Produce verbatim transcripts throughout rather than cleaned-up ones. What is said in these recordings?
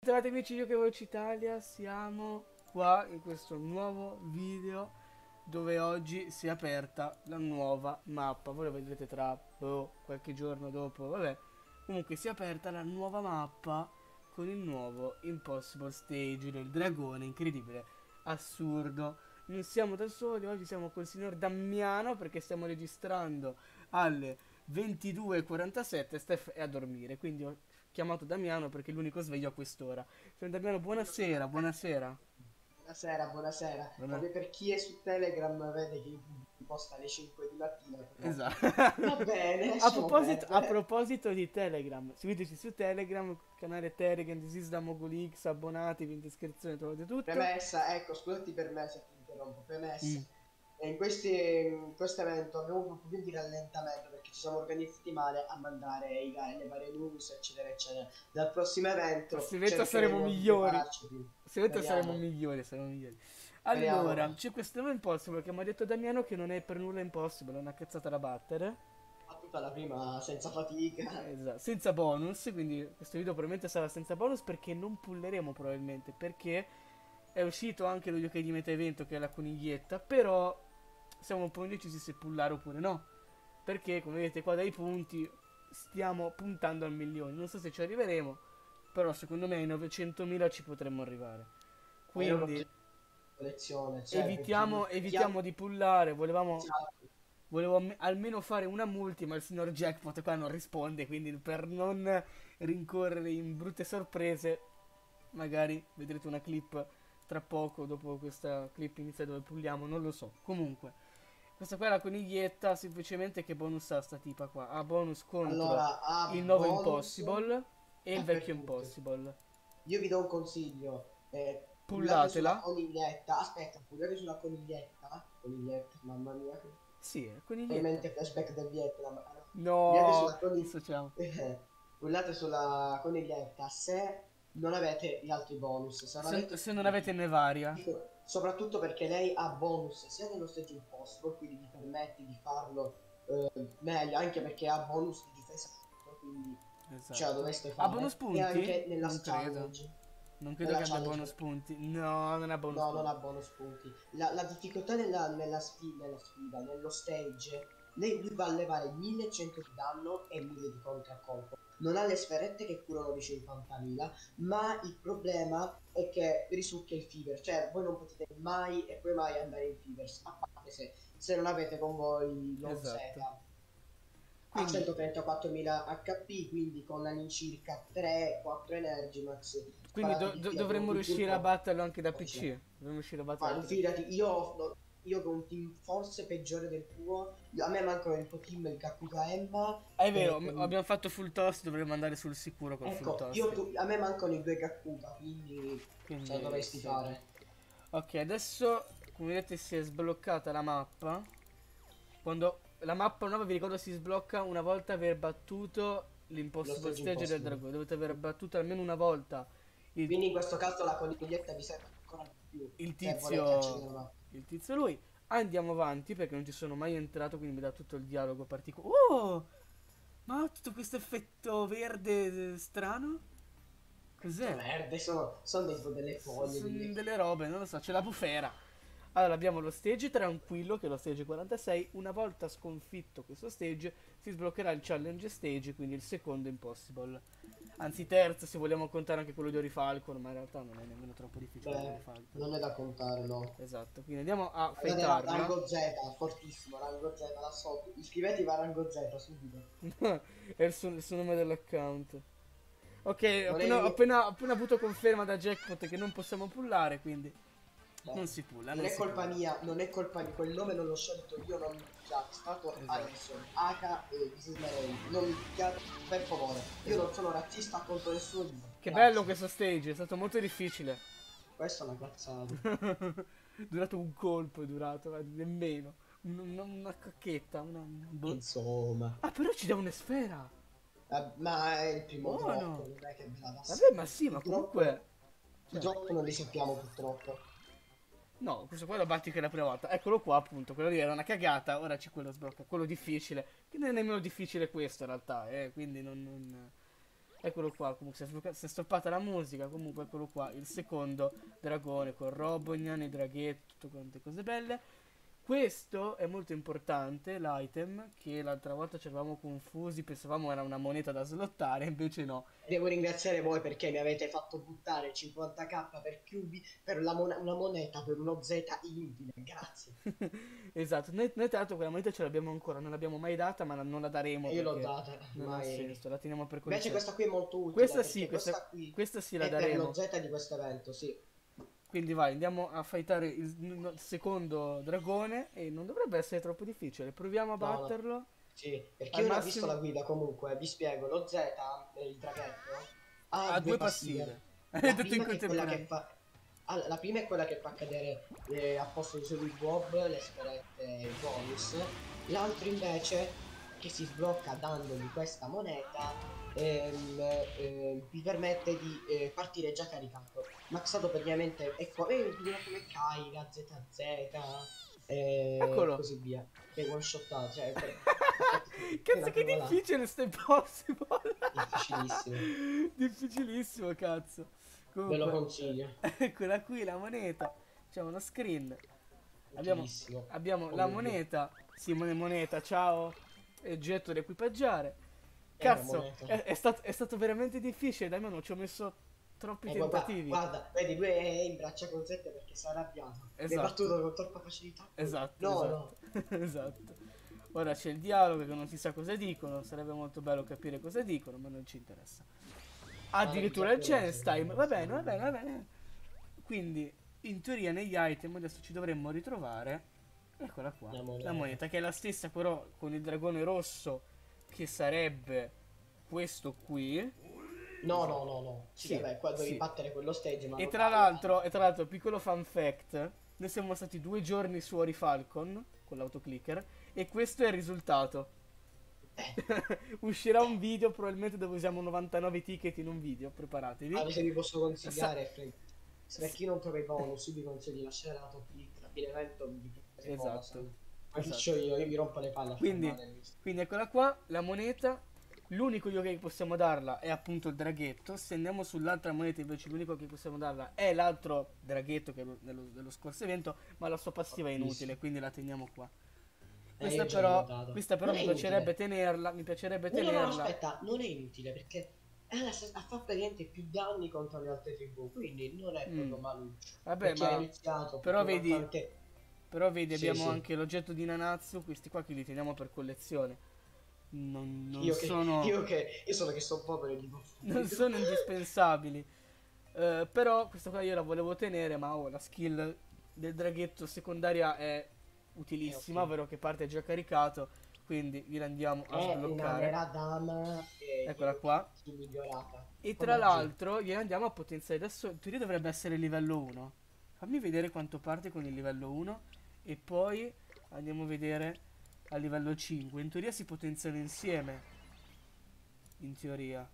Bentrovati amici di Giochi Italia, siamo qua in questo nuovo video dove oggi si è aperta la nuova mappa. Voi lo vedrete tra boh, qualche giorno dopo, vabbè. Comunque si è aperta la nuova mappa con il nuovo Impossible Stage del dragone, incredibile, assurdo. Non siamo da soli, oggi siamo col signor Damiano perché stiamo registrando alle ventidue e quarantasette. Steph è a dormire, quindi ho chiamato Damiano perché è l'unico sveglio a quest'ora. Signor Damiano, buonasera, buonasera. Buonasera, buonasera. Buona- Vabbè, per chi è su Telegram vede che io posta alle cinque di mattina, però Esatto. va bene, A lasciamo proposito, a perdere. proposito di Telegram, seguiteci su Telegram, canale Telegram, Disis da Mogul X, abbonatevi, in descrizione trovate tutto. Premessa, ecco, scusati per me se ti interrompo, premessa. Mm. E in, questi, in questo evento abbiamo avuto un po' di rallentamento perché ci siamo organizzati male a mandare i, le varie news, eccetera, eccetera. Dal prossimo evento Prossimo evento saremo cercheremo di migliori. prepararci più. Prossimo evento saremo Speriamo. migliori, saremo migliori. Speriamo. Allora, c'è questo nuovo Impossible che mi ha detto Damiano che non è per nulla impossibile, è una cazzata da battere. A tutta la prima senza fatica. Esatto, senza bonus, quindi questo video probabilmente sarà senza bonus perché non pulleremo probabilmente, perché è uscito anche lo yokai di meta evento che è la coniglietta, però siamo un po' indecisi se pullare oppure no, perché come vedete qua dai punti stiamo puntando al milione, non so se ci arriveremo, però secondo me ai novecentomila ci potremmo arrivare, Ma io non quindi collezione, cioè, evitiamo, perché evitiamo di pullare, volevamo... esatto. Volevo am- almeno fare una multi, ma il signor Jackpot qua non risponde, quindi per non rincorrere in brutte sorprese, magari vedrete una clip tra poco, dopo questa clip iniziale dove pulliamo, non lo so. Comunque, questa qua è la coniglietta, semplicemente che bonus ha sta tipa qua? Ha bonus contro Allora, a il nuovo bonus Impossible e il vecchio dappertutto. Impossible. Io vi do un consiglio. Eh, pullate sulla Pullatela. coniglietta. Aspetta, pullate sulla coniglietta. Coniglietta, mamma mia. Sì, è Ho in coniglietta. mente flashback del Vietnam. Ah, no. Pullate No, sulla coniglietta. dissociamo. Pullate sulla coniglietta se non avete gli altri bonus. Se non Se, avete se non tutti. avete Nevaria. Dico, soprattutto perché lei ha bonus sia nello stage impossible, quindi vi permette di farlo eh, meglio, anche perché ha bonus di difesa, quindi ce la Esatto. dovreste Ha bonus fare. E punti? anche nella Non credo. challenge. Non credo Nella che abbia challenge bonus punti. No, non ha bonus no, non punti. ha bonus punti. La, la difficoltà nella, nella, sfi- nella sfida, nello stage, lei lui va a levare millecento di danno e mille di contraccolpo. Non ha le sferette che curano di cinquantamila, ma il problema è che risucchia il fever, cioè voi non potete mai e poi mai andare in fevers, a parte se, se non avete con voi l'O Z. Esatto. Ha Quindi, centotrentaquattromila H P, quindi con all'incirca tre quattro Energy Max quindi do- sparati do- dietro dovremmo il riuscire a turbo. batterlo anche da P C. Dovremmo riuscire a batterlo Ma anche da P C. fidati, io, no, io con un team forse peggiore del tuo, io- a me mancano il tuo team, il Kakuga Emma. Ah, è e vero, m- con- abbiamo fatto full toss, dovremmo andare sul sicuro col full Ecco, toss. io, tu- a me mancano i due Kakuga, quindi Quindi, ce la dovresti sì. fare. Ok, adesso, come vedete, si è sbloccata la mappa. Quando la mappa nuova, vi ricordo, si sblocca una volta aver battuto l'Impossible Lo stage Stage del impossibile. dragone. Dovete aver battuto almeno una volta il Quindi in questo caso la coniglietta vi serve ancora di più, il se volete accedere tizio alla il tizio lui. Andiamo avanti perché non ci sono mai entrato, quindi mi dà tutto il dialogo particolare. Oh, ma ha tutto questo effetto verde eh, strano, mappa. cos'è? Verde, sono, sono dentro delle foglie. Sono Di... delle robe, non lo so, c'è la bufera. Allora abbiamo lo stage tranquillo, che è lo stage quarantasei. Una volta sconfitto questo stage si sbloccherà il challenge stage, quindi il secondo impossible. Anzi terzo se vogliamo contare anche quello di Orifalcon, ma in realtà non è nemmeno troppo difficile quello di Beh, Orifalcon. non è da contare, no. Esatto, quindi andiamo a Guardate, fightarla. Rango Z, fortissimo, Rango Z, là sotto. Iscrivetevi a Rango Z subito. È il suo, il suo nome dell'account. Ok, ho Non è appena, ho mio- appena- ho appena avuto conferma da Jackpot che non possiamo pullare, quindi Beh, non si pulla, non non è si colpa pulla. mia, non è colpa mia, quel nome non l'ho scelto io, non mi picchiate, è stato Esatto. Alison, H e This is my name. Non mi picchiate, per favore. Io non sono razzista contro nessuno di voi. Che Grazie. bello questo stage, è stato molto difficile. Questa è una cazzata. Durato un colpo, è durato, ma nemmeno. Un- una, una cacchetta, una... boh. Insomma. Ah, però ci dà una sfera. Eh, ma è il primo Buono. drop, non è che ve la dà Vabbè, ma sì, ma il drop- comunque... I drop non li sappiamo purtroppo. No, questo qua lo batti che è la prima volta. Eccolo qua, appunto. Quello lì era una cagata, ora c'è quello sblocca. Quello difficile. Che non è nemmeno difficile questo, in realtà, eh. Quindi non... non... Eccolo qua, comunque si è, sblocca- si è stoppata la musica, comunque eccolo qua, il secondo dragone con Robognan, i draghetti, tutte quante cose belle. Questo è molto importante, l'item, che l'altra volta ci eravamo confusi, pensavamo era una moneta da slottare, invece no. Devo ringraziare voi perché mi avete fatto buttare cinquanta k per Q B per la mon- una moneta per uno Z inutile. Grazie. Esatto, noi, noi tra l'altro quella moneta ce l'abbiamo ancora, non l'abbiamo mai data, ma la- non la daremo E io l'ho perché data, non ha mai. senso, la teniamo per Invece collezione. questa qui è molto utile Questa sì, perché questa, questa qui questa sì la è per lo daremo. Z di questo evento, sì. Quindi vai, andiamo a fightare il, il secondo dragone e non dovrebbe essere troppo difficile. Proviamo a No, no. batterlo. Sì, perché Al io non ho visto la massimo guida comunque, vi spiego, lo Z, eh, il draghetto, ha ha due due passive. passive. Hai La detto in prima che è quella che contemporanea. fa... Allora, la prima è quella che fa cadere eh, a posto di solo il Bob, le sferette bonus. L'altro invece, che si sblocca dandogli questa moneta, ehm, eh, vi permette di eh, partire già caricato. Maxato praticamente è qua, eh, come Kaira, Z Z e Eccolo. così via. Che one shottato, cioè per- effetti Cazzo che spettacolari. difficile sta impossible. Difficilissimo. Difficilissimo, cazzo. Ve lo Comunque, consiglio. eccola qui la moneta. C'è uno screen. Abbiamo, Utilissimo. abbiamo Oh la mio Dio. moneta. Simone Moneta, ciao. E getto da equipaggiare. È una Cazzo, moneta. è, è stato, è stato veramente difficile. Dai, ma non ci ho messo troppi Eh, gu- gua- tentativi. guarda, vedi, lui è in braccia con sette perché si è arrabbiato. Mi è Esatto. battuto con troppa facilità. Esatto, No, esatto, no. esatto. Ora c'è il dialogo che non si sa cosa dicono, sarebbe molto bello capire cosa dicono, ma non ci interessa. Guarda, Addirittura il giapponese, Genstein, va bene, va sì. bene, va bene. Quindi, in teoria negli item adesso ci dovremmo ritrovare, eccola qua, La la moneta. moneta che è la stessa però con il dragone rosso che sarebbe questo qui. No, no, no, no. Sì, Sì, vabbè, qua devi sì. battere quello stage, ma E non tra vale. l'altro, e tra l'altro, piccolo fun fact, noi siamo stati due giorni su Ori Falcon con l'autoclicker e questo è il risultato. Eh, Uscirà un video probabilmente dove usiamo novantanove ticket in un video, preparatevi. allora se vi posso Sa- consigliare, Frank, se per chi non trova i bonus, io vi consiglio di lasciare l'autoclick a fine evento, vi prendete i bonus. esatto, Ma chi esatto. c'ho io? Io mi rompo le palle a Quindi, farmare. quindi eccola qua, la moneta. L'unico yoga che possiamo darla è appunto il draghetto. Se andiamo sull'altra moneta invece l'unico che possiamo darla è l'altro draghetto che è lo- dello, dello scorso evento, ma la sua passiva è inutile, quindi la teniamo qua. Eh, Questa io già l'ho però, dato. questa però Non è mi piacerebbe inutile. tenerla, mi piacerebbe No, no, no, tenerla. aspetta, non è inutile perché è la stessa- fa praticamente più danni contro le altre tribù, quindi non è Mm. proprio maluccio. Vabbè, Perché ha ma iniziato però tutto quanto vedi, anche... però vedi Sì, abbiamo sì. anche l'oggetto di Nanatsu, questi qua che li teniamo per collezione. Non, non Io che, sono, io che, io sono che sono povero e dico non subito. sono indispensabili. Eh, però questa qua io la volevo tenere, ma oh, la skill del draghetto secondaria è utilissima, Eh, ok. ovvero che parte già caricato, quindi gliela andiamo a È una sbloccare. mera dama e Eccola qua. più migliorata. E Come tra a G. l'altro gliela andiamo a potenziare. Adesso in teoria dovrebbe essere livello uno. Fammi vedere quanto parte con il livello uno e poi andiamo a vedere a livello cinque. In teoria si potenziano insieme. In teoria.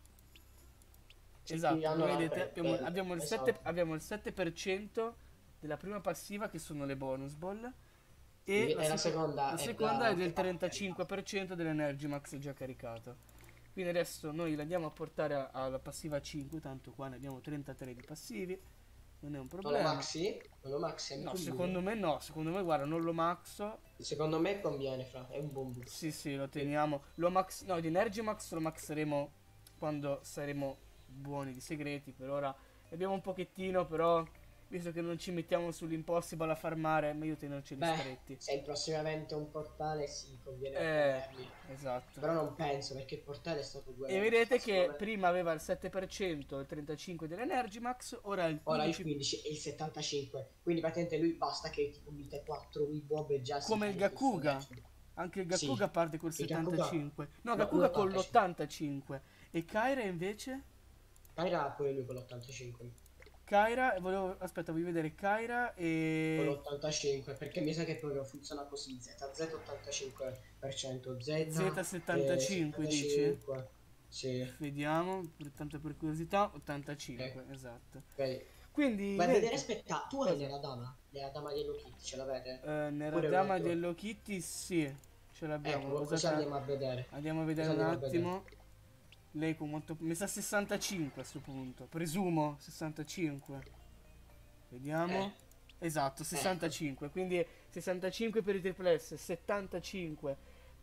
Sì, Esatto, hanno come la- vedete per- abbiamo, per- abbiamo il esatto. sette, abbiamo il sette per cento della prima passiva che sono le bonus ball e Sì, la, e la seco- seconda la è seconda da è del che parte trentacinque per cento dell'Energy Max già caricato. Quindi adesso noi l'andiamo a portare a- alla passiva cinque, tanto qua ne abbiamo trentatré di passivi, non è un Non lo problema. maxi? Non lo maxi è No, molto secondo duro. me no, secondo me guarda, non lo maxo. Secondo me conviene, fra, è un buon boost. Sì, sì, lo teniamo. Lo max, no, di Energy Max lo maxeremo quando saremo buoni di segreti. Per ora abbiamo un pochettino, però visto che non ci mettiamo sull'impossible a farmare, è meglio tenerceli Beh, stretti. se il prossimamente un portale sì, conviene Eh, tenerli. esatto. Però non penso perché il portale è stato due E eventi vedete fa, che secondo me. prima aveva il sette per cento e il trentacinque per cento dell'Energy Max, ora il Ora il quindici per cento. quindici e il settantacinque. Quindi praticamente lui basta che tipo mette quattro Wii Bob e già si Come il carica suo Gakuga. energy. Anche il Sì. Gakuga parte col Il Gakuga- settantacinque. No, no, Gakuga con l'ottantacinque. l'ottantacinque. E Kaira invece? Kaira pure lui con l'ottantacinque. Kaira, volevo, aspetta, voglio vedere Kaira Con e l'ottantacinque perché mi sa che proprio funziona così. Z Z ottantacinque per cento, Z, Z settantacinque eh, dici? settantacinque. Sì. Vediamo, per, tanto per curiosità, ottantacinque, esatto. Vedi. Quindi, Vai a vedi, vedere, aspetta, tu hai cosa? nella dama? Nella dama di Hello Kitty, ce l'avete? Eh, nella Pure dama una- di Hello Kitty, sì, ce l'abbiamo. Ecco, così Usata- andiamo a vedere. Andiamo a vedere Così un andiamo a vedere. attimo. Lei con molto... mi sa sessantacinque a questo punto. Presumo sessantacinque. Vediamo. Eh. Esatto, sessantacinque. Quindi sessantacinque per i triple S, settantacinque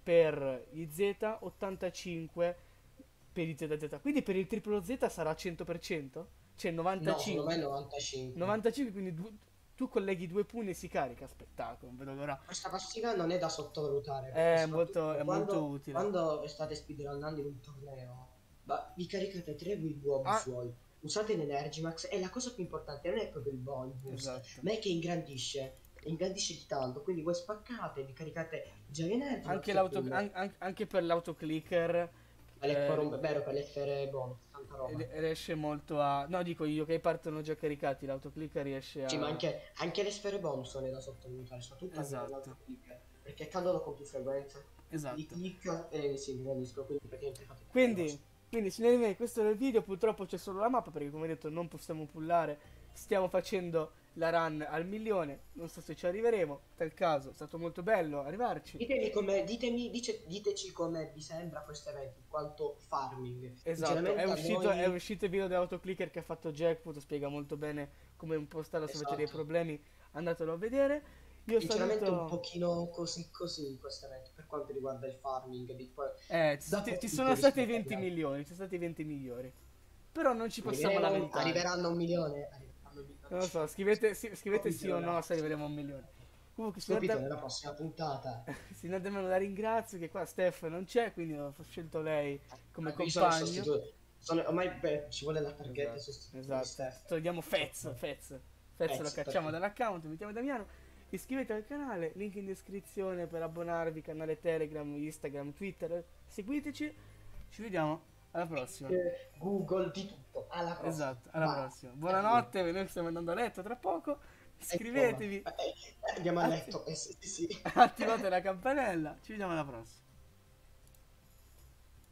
per gli Z, ottantacinque per i Z Z. Quindi per il triplo Z sarà cento per cento? Cioè No, secondo me novantacinque. è novantacinque. novantacinque, quindi du- tu colleghi due pugni e si carica. Spettacolo, non vedo l'ora. Questa passiva non è da sottovalutare, perché È soprattutto molto, è quando, molto utile. quando state speedrunnando in un torneo, ma vi caricate tre Wii Bob Ah. suoi, usate l'Energy Max e la cosa più importante non è proprio il bo- il boost, Esatto. ma è che ingrandisce, ingrandisce di tanto, quindi voi spaccate, vi caricate già l'Energy Max Anche, e l'auto, pum. an- an- anche per l'autoclicker Ma le eh, forum- vero, per le sfere bonus, tanta roba. ri- riesce molto a... No, dico io che partono già caricati, l'autoclicker riesce a... Sì, ma anche, anche le sfere bonus non è da sottovalutare, soprattutto anche Esatto. nell'autoclick, perché cadono con più frequenza. Li Esatto. click e si ingrandiscono, quindi praticamente fate tutte le Quindi, cose. quindi signori miei, questo è il video, purtroppo c'è solo la mappa perché come detto non possiamo pullare, stiamo facendo la run al milione, non so se ci arriveremo, tal caso è stato molto bello arrivarci. Ditemi come, ditemi, dice- diteci come vi sembra questo evento, in quanto farming. Esatto, Sinceramente è a uscito, noi- è uscito il video dell'autoclicker che ha fatto Jackpot, spiega molto bene come impostare se avete dei Esatto. problemi, andatelo a vedere. Io Sinceramente saluto... un pochino così così questo evento per quanto riguarda il farming. Di poi, Eh, ci, dopo ci- ci tutto sono stati rispetto agli venti altri. milioni, ci sono stati venti milioni. Però non ci possiamo Arriveremo- lamentare. arriveranno a un milione. Arriveranno a un milione. Non lo so, scrivete, sì, scrivete sì o Capito, no ragazzi. se arriveremo a un milione. Comunque, signor Capito Da- nella prossima puntata. signor Damiano la ringrazio che qua Steph non c'è, quindi ho scelto lei come Io sono il compagno. sostituto. Sono- ormai beh, ci vuole la targhetta Esatto, sostituto di esatto. Steph. Togliamo Fez, Fez. Fez lo Fez, cacciamo perfetto. dall'account, mettiamo Damiano. Iscrivetevi al canale, link in descrizione per abbonarvi, canale Telegram, Instagram, Twitter. Seguiteci. Ci vediamo alla prossima. Eh, Google di tutto. Alla prossima. Esatto, alla Vai. prossima. Buonanotte, noi stiamo andando a letto tra poco. Iscrivetevi, Eh, eh, andiamo a letto. Eh, sì, sì. attivate la campanella. Ci vediamo alla prossima.